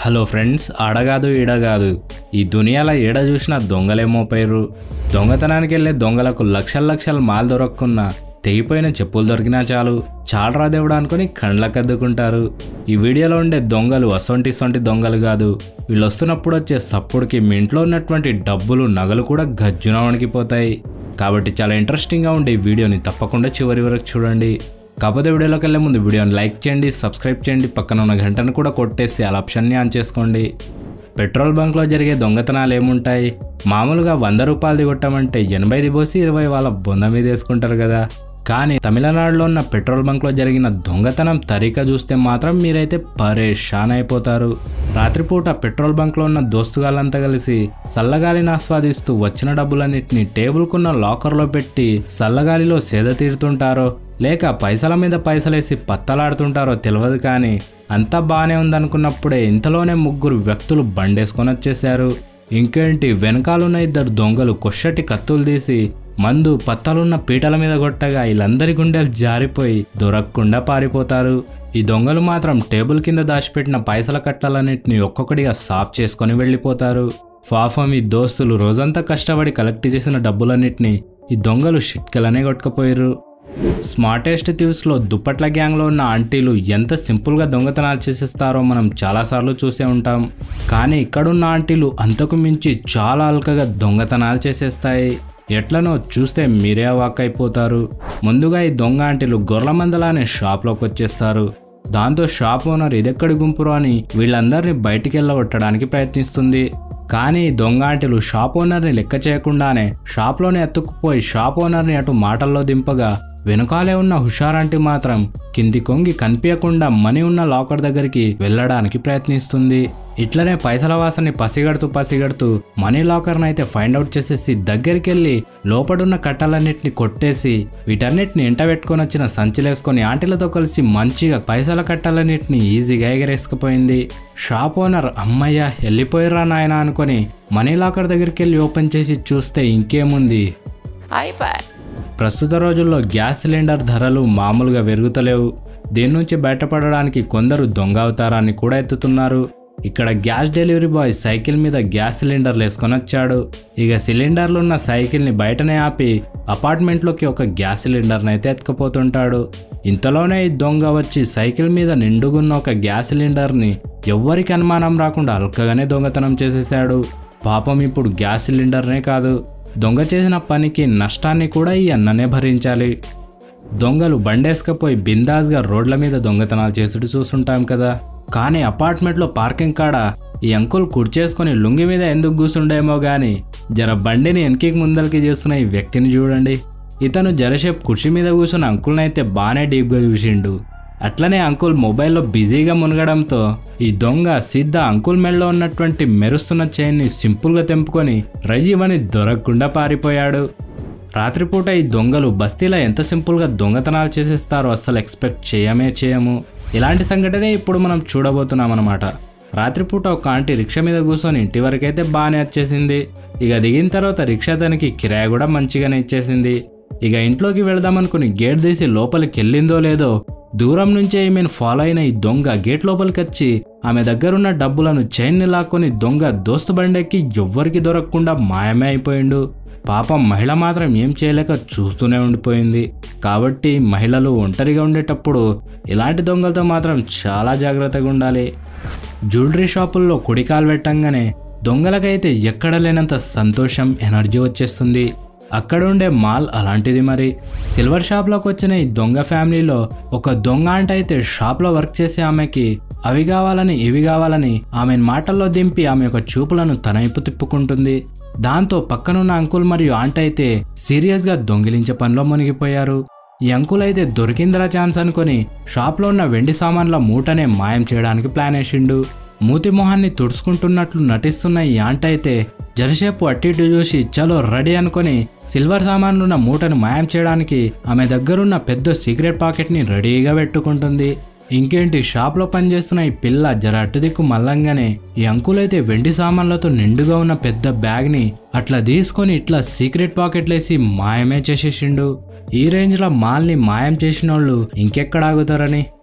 Hello friends, ఆడగాదు ఈడగాదు ఈ దునియాలో ఏడ చూసినా దొంగలేమో పేరు. దొంగతనానికి వెళ్ళే దొంగలకు లక్షల లక్షల మాల్ దొరకకున్నా తెగిపోయిన చెప్పులు దొరికినా చాలు చాలరా దేవుడు అనుకుని కండ్లకు అద్దుకుంటారు. ఈ వీడియోలో ఉండే దొంగలు అసొంటి దొంగలు కాదు. వీళ్ళు వస్తున్నప్పుడు వచ్చే సప్పుడుకి మీ ఇంట్లో ఉన్నటువంటి డబ్బులు నగలు కూడా గజ్జున వణికిపోతాయి. కాబట్టి చాలా ఇంట్రెస్టింగ్గా ఉండే ఈ వీడియోని తప్పకుండా చివరి వరకు చూడండి. కాకపోతే వీడియోలోకి వెళ్ళే ముందు వీడియోని లైక్ చేయండి, సబ్స్క్రైబ్ చేయండి, పక్కన ఉన్న గంటను కూడా కొట్టేసి అలా ఆప్షన్ని ఆన్ చేసుకోండి. పెట్రోల్ బంక్లో జరిగే దొంగతనాలు ఏముంటాయి? మామూలుగా 100 రూపాయలది కొట్టామంటే 80ది పోసి 20 వాళ్ళ బొంద మీద వేసుకుంటారు కదా. కానీ తమిళనాడులో ఉన్న పెట్రోల్ బంక్లో జరిగిన దొంగతనం తరీకా చూస్తే మాత్రం మీరైతే పరేషాన్ అయిపోతారు. రాత్రిపూట పెట్రోల్ బంక్లో ఉన్న దోస్తుగాళ్ళంతా కలిసి చల్లగాలిని ఆస్వాదిస్తూ వచ్చిన డబ్బులన్నింటినీ టేబుల్కున్న లాకర్లో పెట్టి చల్లగాలిలో సేద తీరుతుంటారో లేక పైసల మీద పైసలేసి పత్తలాడుతుంటారో తెలియదు. కానీ అంతా బాగానే ఉందనుకున్నప్పుడే ఇంతలోనే 3 వ్యక్తులు బండేసుకొని వచ్చేశారు. ఇంకేంటి, వెనకాలన్న 2 దొంగలు కొషటి కత్తులు తీసి మందు పత్తలున్న పీటల మీద కొట్టగా వీళ్ళందరి గుండెలు జారిపోయి దొరకకుండా పారిపోతారు. ఈ దొంగలు మాత్రం టేబుల్ కింద దాచిపెట్టిన పైసల కట్టలన్నింటినీ ఒక్కొక్కటిగా సాఫ్ చేసుకొని వెళ్ళిపోతారు. పాపం ఈ దోస్తులు రోజంతా కష్టపడి కలెక్ట్ చేసిన డబ్బులన్నింటినీ ఈ దొంగలు షిట్కెలనే కొట్టుకుపోయారు. స్మార్టెస్ట్ థీవ్స్లో దుప్పట్ల గ్యాంగ్లో ఉన్న ఆంటీలు ఎంత సింపుల్గా దొంగతనాలు చేసేస్తారో మనం చాలాసార్లు చూసే ఉంటాం. కానీ ఇక్కడున్న ఆంటీలు అంతకు మించి చాలా అల్కగా దొంగతనాలు చేసేస్తాయి. ఎట్లనో చూస్తే మీరే అవాక్ అయిపోతారు. ముందుగా ఈ దొంగ ఆంటీలు గొర్రెల మందలానే షాప్లోకి వచ్చేస్తారు. దాంతో షాప్ ఓనర్ ఇదెక్కడి గుంపురు అని వీళ్ళందరినీ బయటికి వెళ్ళగొట్టడానికి ప్రయత్నిస్తుంది. కానీ దొంగ ఆంటీలు షాప్ ఓనర్ని లెక్క చేయకుండానే షాప్లోనే ఎత్తుకుపోయి షాప్ ఓనర్ని అటు మాటల్లో దింపగా వెనుకాలే ఉన్న హుషారంటి మాత్రం కింది కొంగి కనిపించకుండా మనీ ఉన్న లాకర్ దగ్గరికి వెళ్ళడానికి ప్రయత్నిస్తుంది. ఇట్లనే పైసల వాసని పసిగడుతూ మనీ లాకర్ని అయితే ఫైండ్ అవుట్ చేసేసి దగ్గరికి వెళ్ళి లోపడున్న కట్టలన్నింటినీ కొట్టేసి వీటన్నిటిని ఎంట పెట్టుకొని వచ్చిన సంచిలేసుకొని ఆంటీలతో కలిసి మంచిగా పైసల కట్టలన్నింటినీ ఈజీగా ఎగరేసుకుపోయింది. షాప్ ఓనర్ అమ్మయ్య వెళ్ళిపోయిరా నాయన అనుకొని మనీ లాకర్ దగ్గరికి వెళ్ళి ఓపెన్ చేసి చూస్తే ఇంకేముంది, ప్రస్తుత రోజుల్లో గ్యాస్ సిలిండర్ ధరలు మామూలుగా పెరుగుతలేవు. దీని నుంచి బయటపడడానికి కొందరు దొంగ అవతారాన్ని కూడా ఎత్తుతున్నారు. ఇక్కడ గ్యాస్ డెలివరీ బాయ్ సైకిల్ మీద గ్యాస్ సిలిండర్లు వేసుకొని వచ్చాడు. ఇక సిలిండర్లు ఉన్న సైకిల్ని బయటనే ఆపి అపార్ట్మెంట్లోకి ఒక గ్యాస్ సిలిండర్ని అయితే ఎత్తుకుపోతుంటాడు. ఇంతలోనే ఈ దొంగ వచ్చి సైకిల్ మీద నిండుగున్న ఒక గ్యాస్ సిలిండర్ని ఎవ్వరికి అనుమానం రాకుండా అల్కగానే దొంగతనం చేసేశాడు. పాపం ఇప్పుడు గ్యాస్ సిలిండర్నే కాదు, దొంగ చేసిన పనికి నష్టాన్ని కూడా ఈ అన్ననే భరించాలి. దొంగలు బండేసుకపోయి బిందాస్గా రోడ్ల మీద దొంగతనాలు చేసుడు చూస్తుంటాం కదా. కానీ అపార్ట్మెంట్లో పార్కింగ్ కాడ ఈ అంకుల్ కుర్చేసుకొని లుంగి మీద ఎందుకు కూర్చుండేమో గాని జర బండిని వెనక్కి ముందలకి చేస్తున్న ఈ వ్యక్తిని చూడండి. ఇతను జరసేపు కుర్చీ మీద కూర్చున్న అంకుల్ని అయితే బాగానే డీప్గా చూసిండు. అట్లనే అంకుల్ మొబైల్లో బిజీగా మునగడంతో ఈ దొంగ సిద్ధ అంకుల్ మెడలో ఉన్నటువంటి మెరుస్తున్న చైన్ని సింపుల్గా తెంపుకొని రయ్యమని దొరకకుండా పారిపోయాడు. రాత్రిపూట ఈ దొంగలు బస్తీలో ఎంత సింపుల్గా దొంగతనాలు చేసేస్తారో అస్సలు ఎక్స్పెక్ట్ చేయము. ఇలాంటి సంఘటనే ఇప్పుడు మనం చూడబోతున్నాం అన్నమాట. రాత్రిపూట ఒక ఆంటీ రిక్షా మీద కూర్చొని ఇంటి వరకైతే బాగానే వచ్చేసింది. ఇక దిగిన తర్వాత రిక్షా దానికి కిరాయి కూడా మంచిగానే ఇచ్చేసింది. ఇక ఇంట్లోకి వెళదామనుకుని గేట్ తీసి లోపలికి వెళ్ళిందో లేదో దూరం నుంచే ఈమెను ఫాలో అయిన ఈ దొంగ గేట్ లోపలికి వచ్చి ఆమె దగ్గరున్న డబ్బులను చైన్ని లాక్కొని దొంగ దోస్తు బండెక్కి ఎవ్వరికి దొరకకుండా మాయమే అయిపోయిండు. పాపం మహిళ మాత్రం ఏం చేయలేక చూస్తూనే ఉండిపోయింది. కాబట్టి మహిళలు ఒంటరిగా ఉండేటప్పుడు ఇలాంటి దొంగలతో మాత్రం చాలా జాగ్రత్తగా ఉండాలి. జ్యువెలరీ షాపుల్లో కుడికాలు పెట్టంగానే దొంగలకైతే ఎక్కడ లేనంత సంతోషం, ఎనర్జీ వచ్చేస్తుంది. అక్కడ ఉండే మాల్ అలాంటిది. మరి సిల్వర్ షాప్లోకి వచ్చిన ఈ దొంగ ఫ్యామిలీలో ఒక దొంగ ఆంటీ అయితే షాప్లో వర్క్ చేసే ఆమెకి అవి కావాలని ఇవి కావాలని ఆమెను మాటల్లో దింపి ఆమె యొక్క చూపులను తన వైపు తిప్పుకుంటుంది. దాంతో పక్కనున్న అంకుల్ మరియు ఆంటీ అయితే సీరియస్గా దొంగిలించే పనిలో మునిగిపోయారు. ఈ అంకుల్ అయితే దొరికిందిరా ఛాన్స్ అనుకుని షాప్లో ఉన్న వెండి సామాన్ల మూటనే మాయం చేయడానికి ప్లాన్ వేసిండు. మూతి మొహాన్ని తుడుచుకుంటున్నట్లు నటిస్తున్న ఈ ఆంటీ అయితే జరసేపు అటు ఇటు చూసి చలో రెడీ అనుకొని సిల్వర్ సామాన్లున్న మూటను మాయం చేయడానికి ఆమె దగ్గరున్న పెద్ద సీక్రెట్ పాకెట్ని రెడీగా పెట్టుకుంటుంది. ఇంకేంటి, షాప్లో పనిచేస్తున్న ఈ పిల్ల జర అటు దిక్కు మల్లంగానే ఈ అంకులైతే వెండి సామాన్లతో నిండుగా ఉన్న పెద్ద బ్యాగ్ని అట్లా తీసుకొని ఇట్లా సీక్రెట్ పాకెట్లేసి మాయమే చేసేసిండు. ఈ రేంజ్లో మాల్ని మాయం చేసిన వాళ్ళు ఇంకెక్కడ ఆగుతారని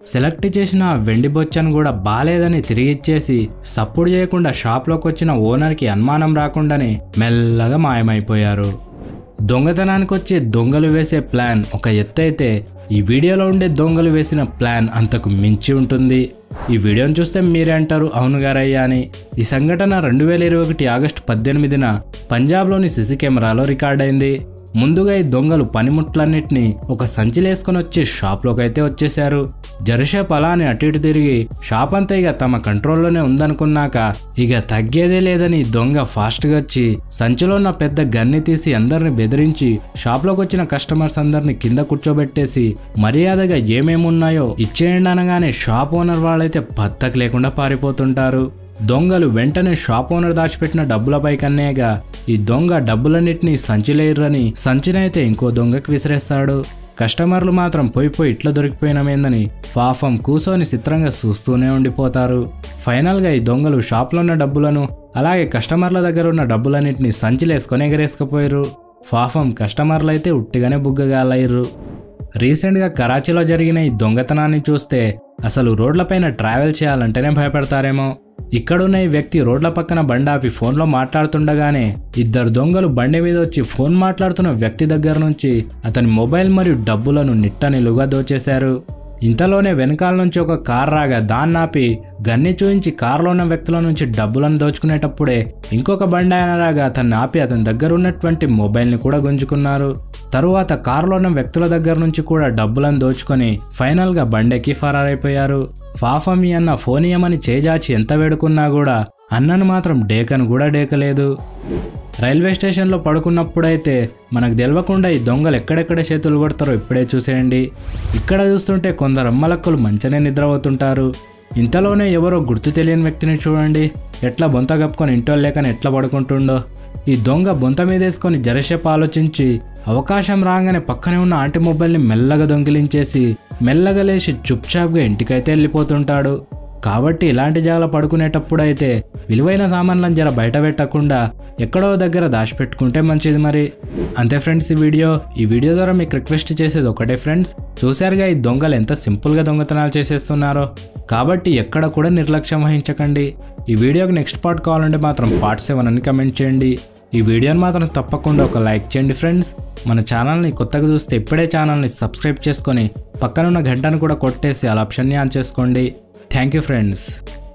సెలెక్ట్ చేసిన వెండి బొచ్చను కూడా బాలేదని తిరిగిచ్చేసి సప్పుడు చేయకుండా షాప్లోకి వచ్చిన ఓనర్కి అనుమానం రాకుండానే మెల్లగా మాయమైపోయారు. దొంగతనానికి వచ్చే దొంగలు వేసే ప్లాన్ ఒక ఎత్తైతే ఈ వీడియోలో ఉండే దొంగలు వేసిన ప్లాన్ అంతకు మించి ఉంటుంది. ఈ వీడియోని చూస్తే మీరే అంటారు అవును గారయ్యా అని. ఈ సంఘటన 2021 ఆగస్టు 18న పంజాబ్లోని సీసీ కెమెరాలో రికార్డైంది. ముందుగా ఈ దొంగలు పనిముట్లన్నిటినీ ఒక సంచిలేసుకొని వచ్చి షాప్లోకి అయితే వచ్చేశారు. జరసేపు అలానే అటు ఇటు తిరిగి షాప్ అంతా ఇక తమ కంట్రోల్లోనే ఉందనుకున్నాక ఇక తగ్గేదే లేదని దొంగ ఫాస్ట్గా వచ్చి సంచిలో ఉన్న పెద్ద గన్ని తీసి అందరిని బెదిరించి షాప్లోకి వచ్చిన కస్టమర్స్ అందరిని కింద కూర్చోబెట్టేసి మర్యాదగా ఏమేమున్నాయో ఇచ్చేయండి అనగానే షాప్ ఓనర్ వాళ్ళైతే బత్తకు లేకుండా పారిపోతుంటారు. దొంగలు వెంటనే షాప్ ఓనర్ దాచిపెట్టిన డబ్బులపై కన్నేగా ఈ దొంగ డబ్బులన్నిటినీ సంచిలేయర్రని సంచినైతే ఇంకో దొంగకి విసిరేస్తాడు. కస్టమర్లు మాత్రం పోయి ఇట్లా దొరికిపోయినమేందని పాపం కూసోని చిత్రంగా చూస్తూనే ఉండిపోతారు. ఫైనల్గా ఈ దొంగలు షాప్లో ఉన్న డబ్బులను అలాగే కస్టమర్ల దగ్గర ఉన్న డబ్బులన్నింటినీ సంచిలేసుకొని ఎగరేసుకుపోయారు. పాపం కస్టమర్లు అయితే ఉట్టిగానే బుగ్గగాలయ్యారు. రీసెంట్గా కరాచీలో జరిగిన ఈ దొంగతనాన్ని చూస్తే అసలు రోడ్లపైన ట్రావెల్ చేయాలంటేనే భయపడతారేమో. ఇక్కడున్న ఈ వ్యక్తి రోడ్ల పక్కన బండి ఆపి ఫోన్లో మాట్లాడుతుండగానే ఇద్దరు దొంగలు బండి మీద వచ్చి ఫోన్ మాట్లాడుతున్న వ్యక్తి దగ్గర నుంచి అతని మొబైల్ మరియు డబ్బులను నిట్టనిలుగా దోచేశారు. ఇంతలోనే వెనకాల నుంచి ఒక కార్ రాగా దాన్ని ఆపి గన్ని చూయించి కారులో ఉన్న వ్యక్తుల నుంచి డబ్బులను దోచుకునేటప్పుడే ఇంకొక బండి ఆయన రాగా అతన్ని ఆపి అతని దగ్గర ఉన్నటువంటి మొబైల్ని కూడా గుంజుకున్నారు. తరువాత కారులో ఉన్న వ్యక్తుల దగ్గర నుంచి కూడా డబ్బులను దోచుకొని ఫైనల్గా బండెక్కి ఫరారైపోయారు. పాపం ఈ అన్న ఫోన్ ఇయ్యమని చేజాచి ఎంత వేడుకున్నా కూడా అన్నను మాత్రం డేకను కూడా డేకలేదు. రైల్వే స్టేషన్లో పడుకున్నప్పుడైతే మనకు తెలియకుండా ఈ దొంగలు ఎక్కడెక్కడ చేతులు కొడతారో ఇప్పుడే చూసేయండి. ఇక్కడ చూస్తుంటే కొందరు అమ్మలక్కలు మంచిగానే నిద్రపోతుంటారు. ఇంతలోనే ఎవరో గుర్తు తెలియని వ్యక్తిని చూడండి ఎట్లా బొంత కప్పుకొని ఇంటో లేకని ఎట్లా పడుకుంటుండో. ఈ దొంగ బొంత మీద వేసుకొని జరసేపు ఆలోచించి అవకాశం రాగానే పక్కనే ఉన్న ఆంటీ మొబైల్ని మెల్లగా దొంగిలించేసి మెల్లగా లేచి చుప్చాప్గా ఇంటికైతే వెళ్ళిపోతుంటాడు. కాబట్టి ఇలాంటి జాగలో పడుకునేటప్పుడు అయితే విలువైన సామాన్లను జర బయట పెట్టకుండా ఎక్కడో దగ్గర దాచిపెట్టుకుంటే మంచిది మరి. అంతే ఫ్రెండ్స్ ఈ వీడియో ద్వారా మీకు రిక్వెస్ట్ చేసేది ఒకటే ఫ్రెండ్స్, చూశారుగా ఈ దొంగలు ఎంత సింపుల్గా దొంగతనాలు చేసేస్తున్నారో. కాబట్టి ఎక్కడ కూడా నిర్లక్ష్యం వహించకండి. ఈ వీడియోకి నెక్స్ట్ పార్ట్ కావాలంటే మాత్రం పార్ట్ 7 అని కమెంట్ చేయండి. ఈ వీడియోని మాత్రం తప్పకుండా ఒక లైక్ చేయండి ఫ్రెండ్స్. మన ఛానల్ని కొత్తగా చూస్తే ఇప్పుడే ఛానల్ని సబ్స్క్రైబ్ చేసుకొని పక్కనున్న గంటను కూడా కొట్టేసి అలా ఆప్షన్ని ఆన్ చేసుకోండి. Thank you friends.